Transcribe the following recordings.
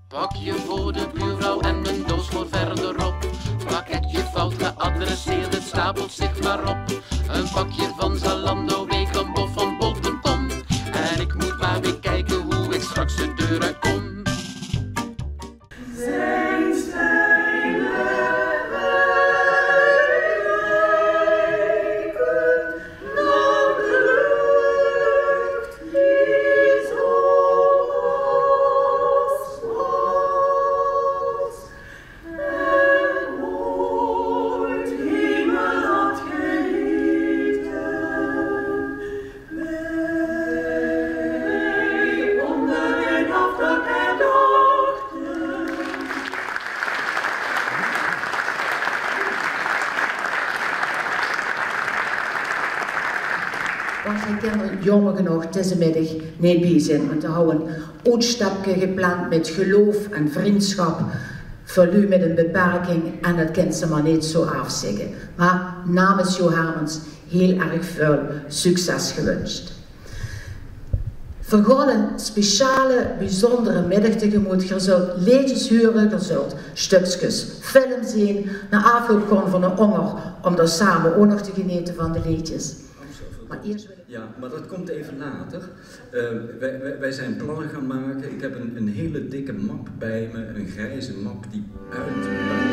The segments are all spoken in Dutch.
Pakje voor de buurvrouw en mijn doos voor verderop. Pakketje fout geadresseerd, het stapelt zich maar op. Een pakje van Zalando, Wegenbof van bol.com. En ik moet maar weer kijken hoe ik straks de deur uitkom. Want zijn kinderen jongen genoeg deze middag niet bij zijn. Want we hebben een uitstapje gepland met geloof en vriendschap. Voor u met een beperking en dat kind ze maar niet zo afzeggen. Maar namens Jo Hermans heel erg veel succes gewenst. We gaan een speciale, bijzondere middag tegemoet. Je zult liedjes huren, je zult stukjes film zien. Na afloop gewoon van een honger om daar samen ook nog te genieten van de liedjes. Maar eerst wil ik... Ja, maar dat komt even later. Wij zijn plannen gaan maken. Ik heb een hele dikke map bij me, een grijze map die uit.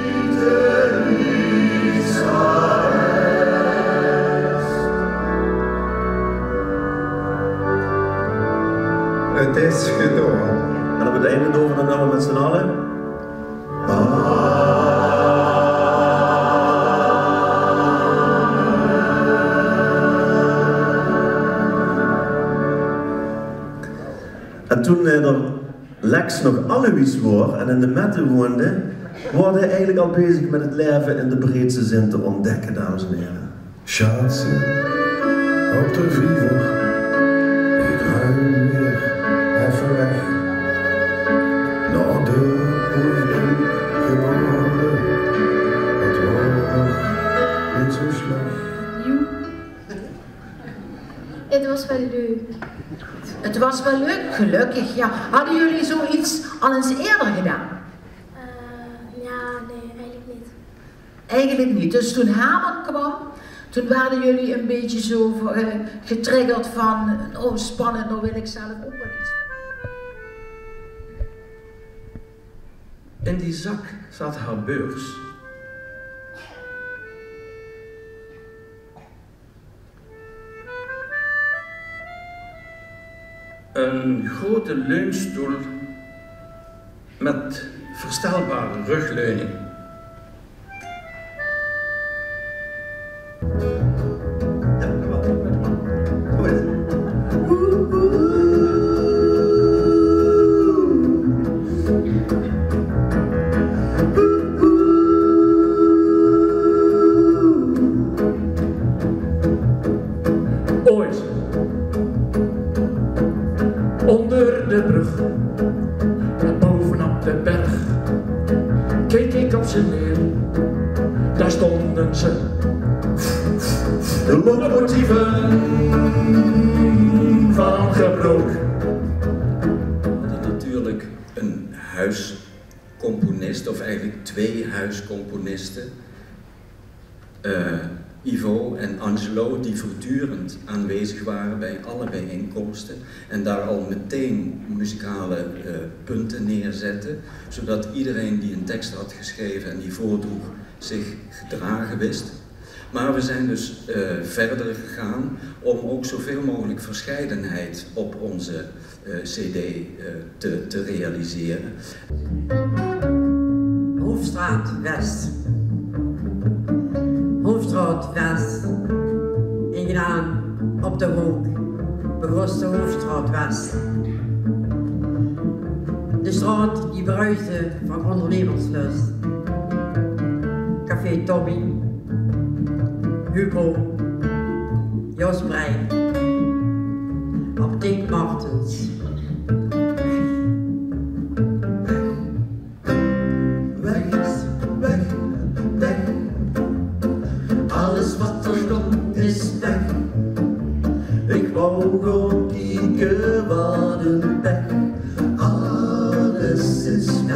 Het is gedaan. En op het einde door dan gaan we met z'n allen. En toen er Lex nog Alois was en in de Mette woonde, was hij eigenlijk al bezig met het leven in de breedste zin te ontdekken, dames en heren. Schaatsen op de viever, ik ruim weer even weg. Naar de oefen geboren, het was niet zo slecht. Het was wel leuk. Het was wel leuk, gelukkig. Ja. Hadden jullie zoiets al eens eerder gedaan? Ja, nee, eigenlijk niet. Eigenlijk niet. Dus toen Herman kwam, toen waren jullie een beetje zo getriggerd van, oh spannend, nou wil ik zelf ook wel iets. In die zak zat haar beurs. Een grote leunstoel met verstelbare rugleuning. Ja, kom maar. Hoe is het? Ooit, onder de brug, bovenop de berg, keek ik op ze neer, daar stonden ze. De locomotieven Van gebroek. We hadden natuurlijk een huiscomponist, of eigenlijk twee huiscomponisten. Ivo en Angelo, die voortdurend aanwezig waren bij alle bijeenkomsten en daar al meteen muzikale punten neerzetten, zodat iedereen die een tekst had geschreven en die voordroeg zich gedragen wist. Maar we zijn dus verder gegaan om ook zoveel mogelijk verscheidenheid op onze CD te realiseren. Hoofdstraat West. Hoofdstraat West. Ingedaan op de hoek. Begroste Hoofdstraat West. De straat die bruiste van ondernemerslust. Café Tommy. Hugo. Jos Breij. Apotheek Martens. Alles wat er komt is weg. Ik wou gewoon kijken wat een weg. Alles is weg.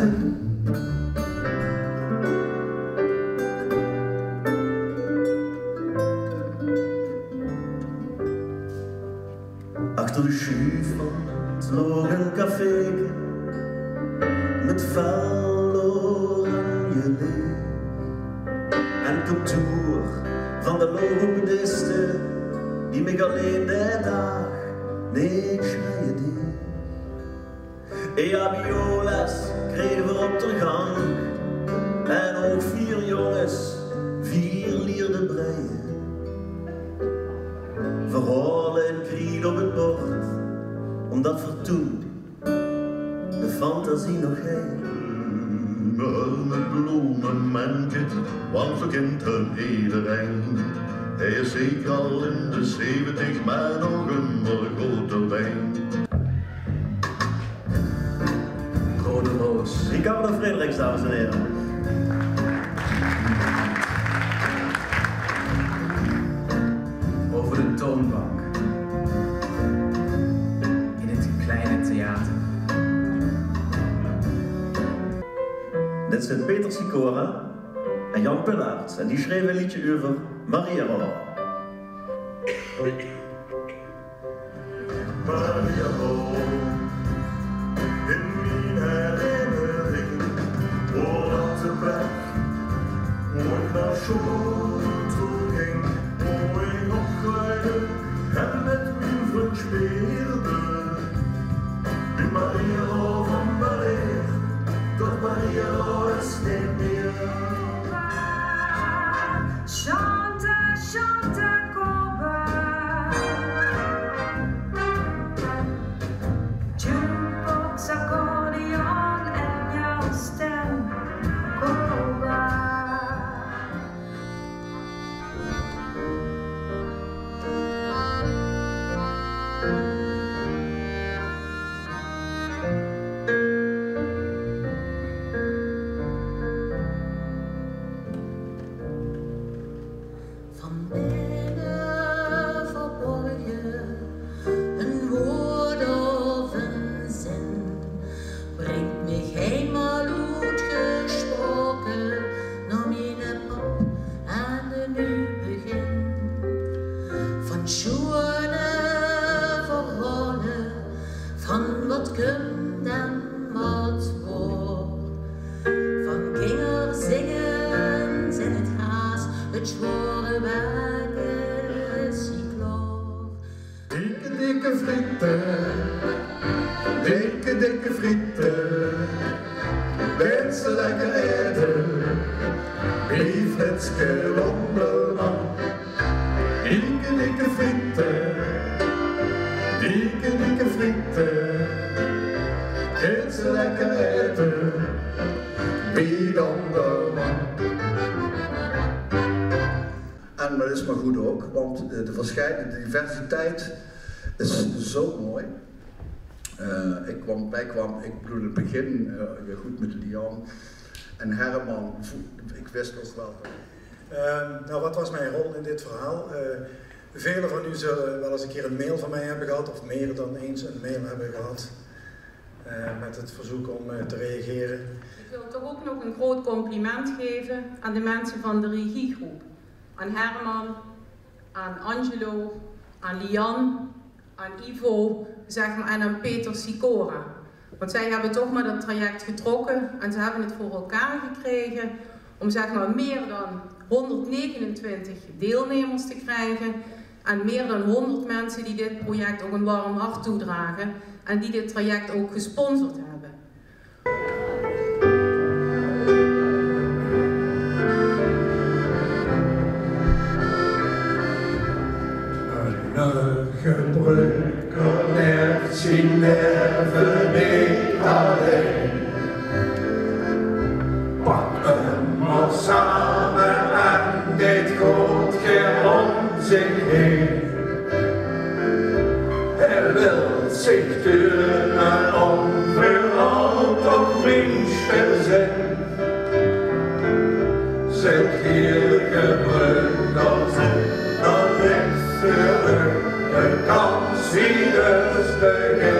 Achter de schuifwand lag een café met vuil oranje leer. En kantoor van de logopediste die mij alleen de dag niks schreien deed. EHBO-les kregen we op de gang en ook 4 jongens, 4 leerden breien. Verhalen en kried op het bord, omdat voor toen de fantasie nog heen. Met bloemen, mijn kind, want we kinderen iedereen. Hij is zeker al in de 70, maar nog een grote been. Rode Roos. Ricardo Frederiks, dames en heren. Over de toonbank. In het kleine theater. Dit zijn Peter Sikora en Jan Pillaert. En die schreven een liedje over Maria Roll. Maria Roll, in mijn herinnering, voordat de weg nooit naar school toe ging, hoe ik opgeleid en met mijn vriend speelde. Die Maria Roll van Baleer, doch Maria Roll is niet meer. Chante, chante, Coba. Jukebox, accordeon en jouw stem, Coba. Van binnen verborgen, een woord of een zin, brengt mij helemaal uitgesproken naar mijn pop aan de nu begin. Van schone verhalen, van wat komt en wat wordt, van kinder zingen in het haas, het zware wagen cycloor. Dikke frieten, dikke frieten, mensen lekker eten, biefletske londelman. Dikke frieten, dikke frieten, mensen lekker eten, biefletske. En dat is maar goed ook, want de diversiteit is zo mooi. Ik bedoel in het begin goed met Lian en Herman, ik wist ook wel. Nou, wat was mijn rol in dit verhaal? Velen van u zullen wel eens een keer een mail van mij hebben gehad, of meer dan eens een mail hebben gehad, met het verzoek om te reageren. Ik wil toch ook nog een groot compliment geven aan de mensen van de regiegroep. Aan Herman, aan Angelo, aan Lian, aan Ivo, zeg maar, en aan Peter Sikora. Want zij hebben toch maar dat traject getrokken en ze hebben het voor elkaar gekregen om zeg maar meer dan 129 deelnemers te krijgen en meer dan 100 mensen die dit project ook een warm hart toedragen en die dit traject ook gesponsord hebben. Gebruik connect zien nerven niet alleen. Pak hem maar samen en dit goed om zich heen. Hij wil zich turnen om vooral op minste zin. Zet hier gebruik als dan niks terug. De kans die dus begint.